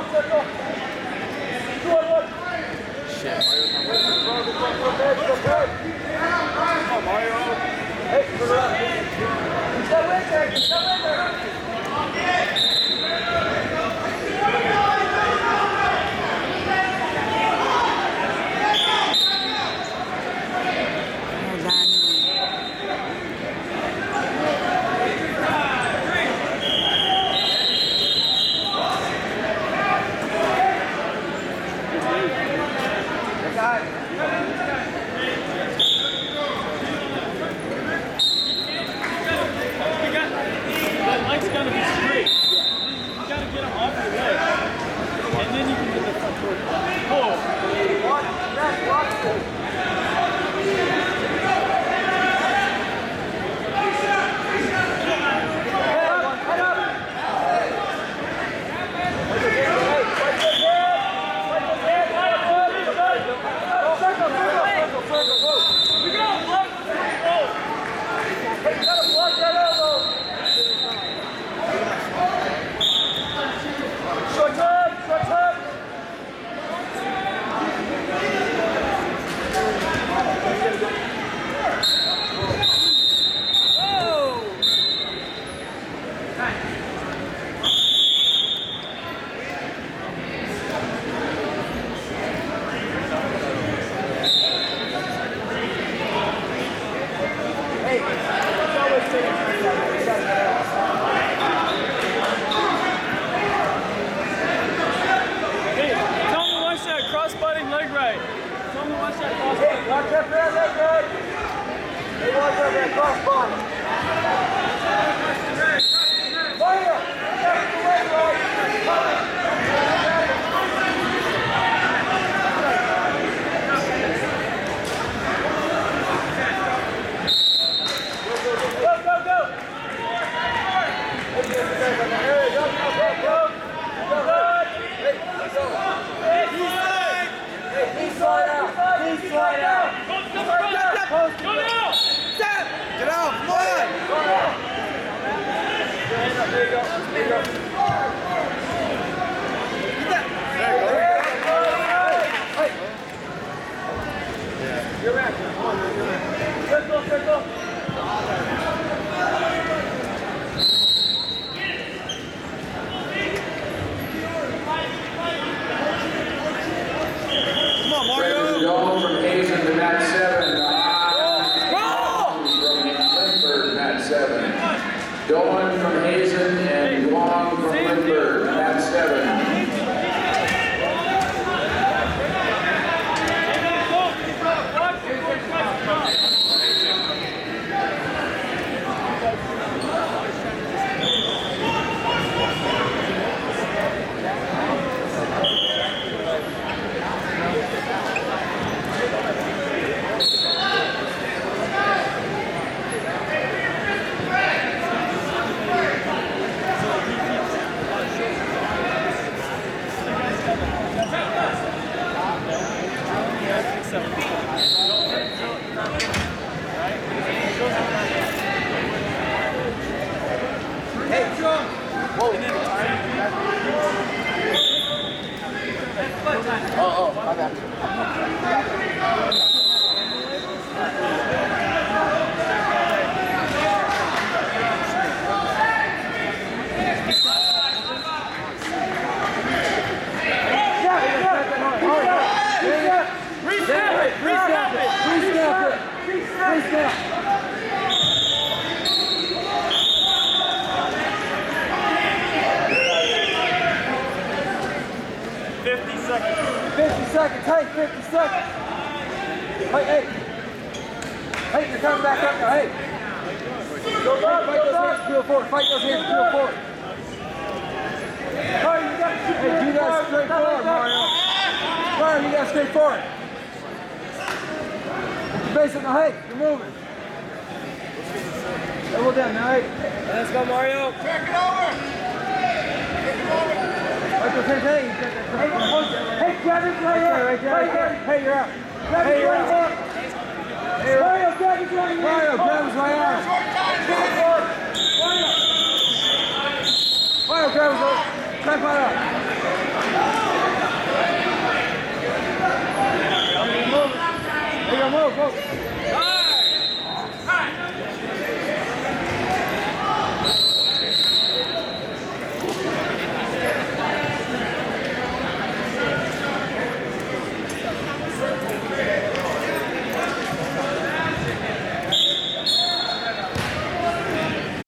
Shit, Mario's not working. Come on, Mario. Hey, put it up. Step in there. Step in there. Dolan from Hazen and Wong from Lindbergh, at 7. Oh, my bad. 50 seconds, hey, 50 seconds. Hey. Hey, you're coming back up now, hey. Go back, fight those hands, peel forward. Fight those hands, peel forward. Mario, you got to shoot. Hey, do that straight forward, Mario. Mario, you got to stay forward. Base it now, hey, you're moving. Double down now, hey. Let's go, Mario. Check it over. Hey, Kevin's right here. Hey, you're out. Hey, you're out. Mario, Kevin's right here. Mario, Kevin's right out. Mario, Kevin's right out. Check right out. move, move.